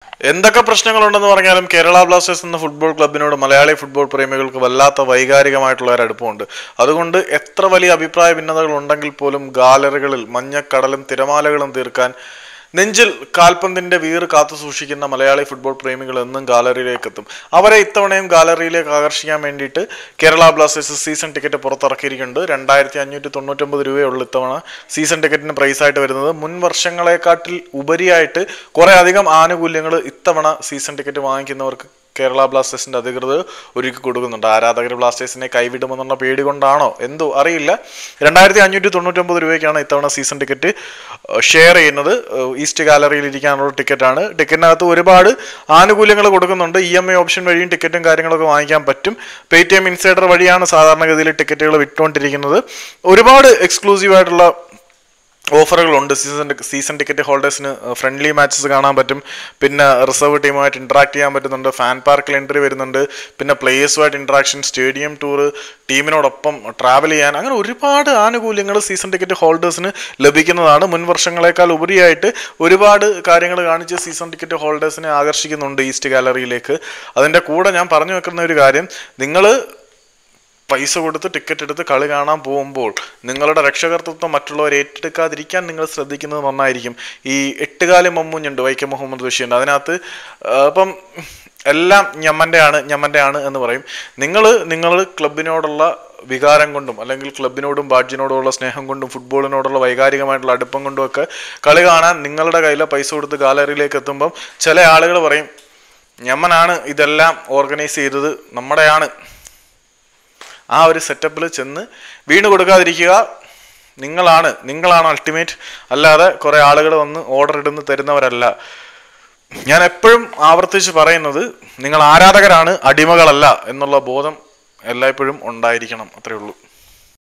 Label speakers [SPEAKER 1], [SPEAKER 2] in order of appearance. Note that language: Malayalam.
[SPEAKER 1] എന്തൊക്കെ പ്രശ്നങ്ങളുണ്ടെന്ന് പറഞ്ഞാലും കേരള ബ്ലാസ്റ്റേഴ്സ് എന്ന ഫുട്ബോൾ ക്ലബിനോട് മലയാളി ഫുട്ബോൾ പ്രേമികൾക്ക് വല്ലാത്ത വൈകാരികമായിട്ടുള്ള ഒരു അടുപ്പമുണ്ട്. അതുകൊണ്ട് എത്ര വലിയ അഭിപ്രായ ഭിന്നതകൾ ഉണ്ടെങ്കിൽ പോലും ഗാലറികളിൽ മഞ്ഞക്കടലും തിരമാലകളും തീർക്കാൻ നെഞ്ചിൽ കാൽപന്തിന്റെ വീറ് കാത്തു സൂക്ഷിക്കുന്ന മലയാളി ഫുട്ബോൾ പ്രേമികൾ എന്നും ഗാലറിയിലേക്ക് എത്തും. അവരെ ഇത്തവണയും ഗാലറിയിലേക്ക് ആകർഷിക്കാൻ വേണ്ടിയിട്ട് കേരള ബ്ലാസ്റ്റേഴ്സ് സീസൺ ടിക്കറ്റ് പുറത്തിറക്കിയിരിക്കുന്നുണ്ട്. 2599 രൂപയുള്ള ഇത്തവണ സീസൺ ടിക്കറ്റിന് പ്രൈസായിട്ട് വരുന്നത്. മുൻ വർഷങ്ങളെക്കാട്ടിൽ ഉപരിയായിട്ട് കുറെ അധികം ആനുകൂല്യങ്ങൾ ഇത്തവണ സീസൺ ടിക്കറ്റ് വാങ്ങിക്കുന്നവർക്ക് കേരള ബ്ലാസ്റ്റേഴ്സിന്റെ അധികൃതർ ഒരുക്കി കൊടുക്കുന്നുണ്ട്. ആരാധകർ ബ്ലാസ്റ്റേഴ്സിനെ കൈവിടുമെന്നുള്ള പേടി കൊണ്ടാണോ എന്തോ അറിയില്ല. 2599 രൂപയ്ക്കാണ് ഇത്തവണ സീസൺ ടിക്കറ്റ് ഷെയർ ചെയ്യുന്നത്. ഈസ്റ്റ് ഗാലറിയിൽ ഇരിക്കാനുള്ള ടിക്കറ്റാണ്. ടിക്കറ്റിനകത്ത് ഒരുപാട് ആനുകൂല്യങ്ങൾ കൊടുക്കുന്നുണ്ട്. EMI ഓപ്ഷൻ വഴിയും ടിക്കറ്റും കാര്യങ്ങളൊക്കെ വാങ്ങിക്കാൻ പറ്റും. പേടിഎം ഇൻസൈഡർ വഴിയാണ് സാധാരണഗതിയിൽ ടിക്കറ്റുകൾ വിറ്റുകൊണ്ടിരിക്കുന്നത്. ഒരുപാട് എക്സ്ക്ലൂസീവായിട്ടുള്ള ഓഫറുകളുണ്ട്. സീസൺ ടിക്കറ്റ് ഹോൾഡേഴ്സിന് ഫ്രണ്ട്ലി മാച്ചസ് കാണാൻ പറ്റും. പിന്നെ റിസർവ് ടീമുമായിട്ട് ഇൻട്രാക്ട് ചെയ്യാൻ പറ്റുന്നുണ്ട്. ഫാൻ പാർക്കിൽ എൻട്രി വരുന്നുണ്ട്. പിന്നെ പ്ലേയേഴ്സുമായിട്ട് ഇൻട്രാക്ഷൻ, സ്റ്റേഡിയം ടൂർ, ടീമിനോടൊപ്പം ട്രാവൽ ചെയ്യാൻ, അങ്ങനെ ഒരുപാട് ആനുകൂല്യങ്ങൾ സീസൺ ടിക്കറ്റ് ഹോൾഡേഴ്സിന് ലഭിക്കുന്നതാണ്. മുൻ വർഷങ്ങളെക്കാൾ ഉപരിയായിട്ട് ഒരുപാട് കാര്യങ്ങൾ കാണിച്ച് സീസൺ ടിക്കറ്റ് ഹോൾഡേഴ്സിനെ ആകർഷിക്കുന്നുണ്ട് ഈസ്റ്റ് ഗാലറിയിലേക്ക്. അതിൻ്റെ കൂടെ ഞാൻ പറഞ്ഞു വെക്കുന്ന ഒരു കാര്യം, നിങ്ങൾ പൈസ കൊടുത്ത് ടിക്കറ്റ് എടുത്ത് കളി കാണാൻ പോകുമ്പോൾ നിങ്ങളുടെ രക്ഷകർത്തൃത്വം മറ്റുള്ളവർ ഏറ്റെടുക്കാതിരിക്കാൻ നിങ്ങൾ ശ്രദ്ധിക്കുന്നത് നന്നായിരിക്കും. ഈ എട്ടുകാലി മമ്മൂഞ്ഞുണ്ട്, വൈക്കം മുഹമ്മദ് ബഷീറിൻ്റെ, അതിനകത്ത് ഇപ്പം എല്ലാം ഞമ്മൻ്റെ ആണ് എന്ന് പറയും. നിങ്ങൾ ക്ലബിനോടുള്ള വികാരം കൊണ്ടും അല്ലെങ്കിൽ ക്ലബിനോടും ബാഡ്ജിനോടുമുള്ള സ്നേഹം കൊണ്ടും ഫുട്ബോളിനോടുള്ള വൈകാരികമായിട്ടുള്ള അടുപ്പം കൊണ്ടും ഒക്കെ കളി കാണാൻ നിങ്ങളുടെ കയ്യിൽ പൈസ കൊടുത്ത് ഗാലറിയിലേക്ക് എത്തുമ്പം ചില ആളുകൾ പറയും ഞമ്മനാണ് ഇതെല്ലാം ഓർഗനൈസ് ചെയ്തത്, നമ്മുടെയാണ്. ആ ഒരു സെറ്റപ്പിൽ ചെന്ന് വീണ് കൊടുക്കാതിരിക്കുക. നിങ്ങളാണ് അൾട്ടിമേറ്റ്, അല്ലാതെ കുറേ ആളുകൾ വന്ന് ഓർഡർ ഇടുന്ന് തരുന്നവരല്ല. ഞാൻ എപ്പോഴും ആവർത്തിച്ച് പറയുന്നത്, നിങ്ങൾ ആരാധകരാണ്, അടിമകളല്ല എന്നുള്ള ബോധം എല്ലായ്പ്പോഴും ഉണ്ടായിരിക്കണം. അത്രയേ ഉള്ളൂ.